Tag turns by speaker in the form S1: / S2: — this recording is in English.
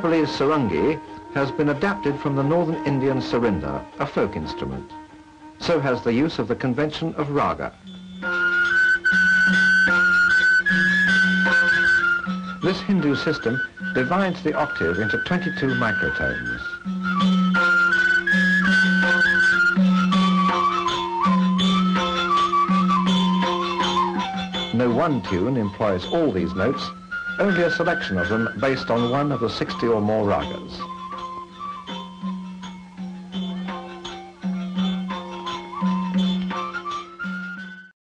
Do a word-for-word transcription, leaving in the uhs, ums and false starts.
S1: Nepalese sarangi has been adapted from the northern Indian sarinda, a folk instrument. So has the use of the convention of raga. This Hindu system divides the octave into twenty-two microtones. No one tune employs all these notes, only a selection of them based on one of the sixty or more ragas.